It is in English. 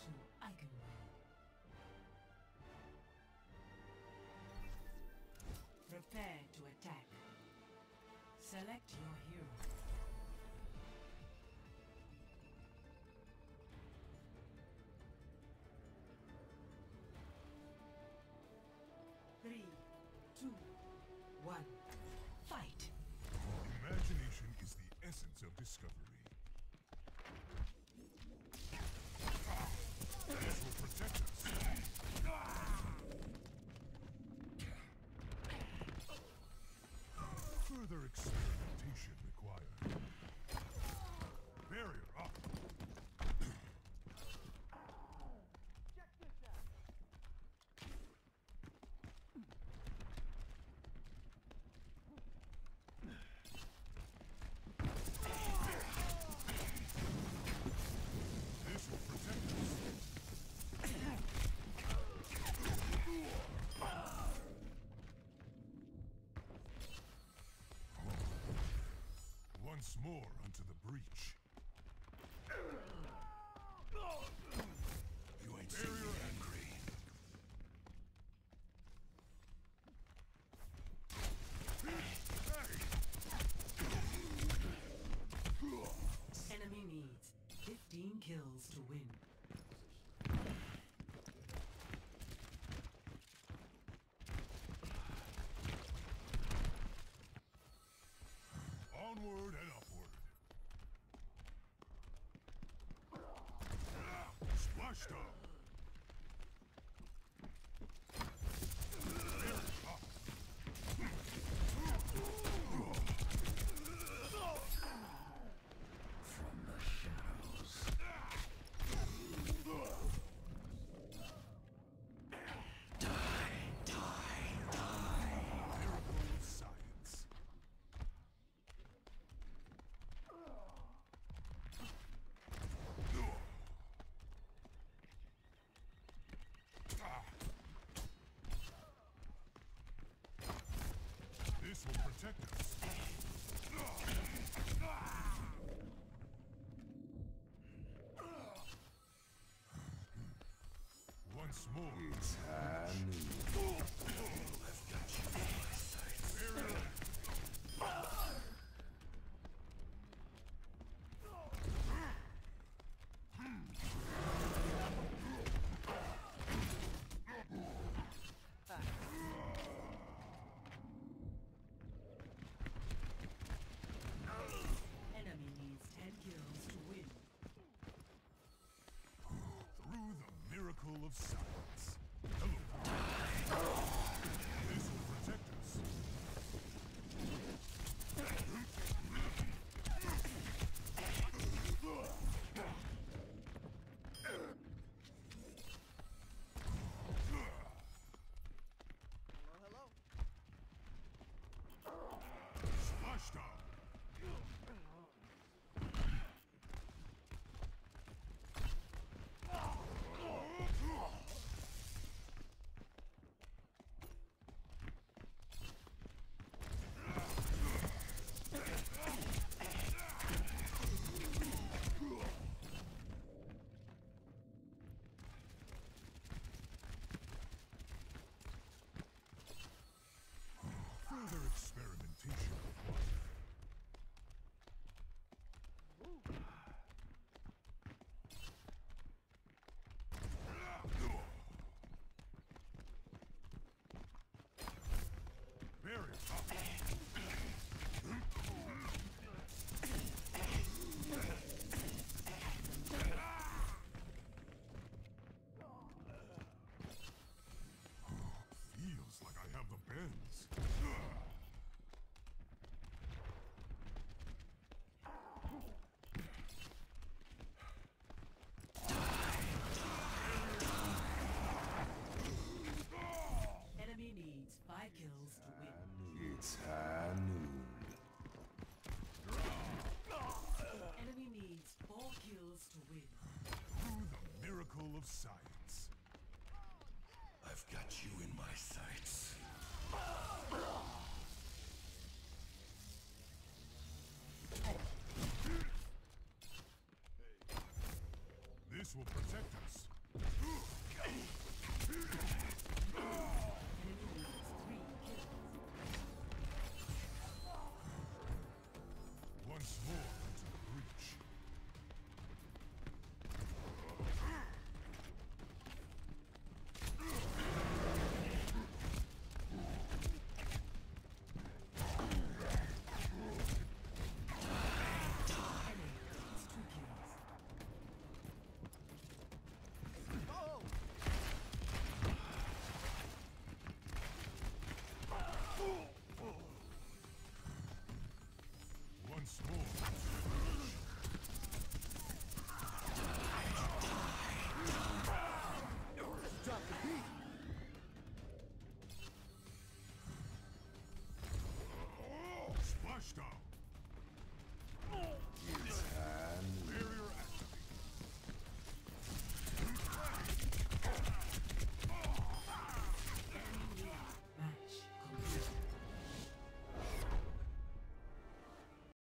to Icon. Prepare to attack. Select your hero. Three, two, one, fight! Imagination is the essence of discovery. This will protect us. Further experimentation required. Barrier up. Check this out. This will protect us. Once more unto the breach. You ain't seen me angry. Enemy needs 15 kills to win. Onward and upward. Splashdown. From the shadows. Miracle of science. This will protect us. Once more. It's high noon. I've got you in my sights. Enemy needs 10 kills to win. Through the miracle of science. Hello. This will protect us. Hello. Splashdown. Further experimentation required. Barrier up. Feels like I have the bends. Enemy needs 5 kills to win. It's high noon. Enemy needs 4 kills to win. Through the miracle of science. I've got you in my sights. This will protect us. Once more into the breach. Once more.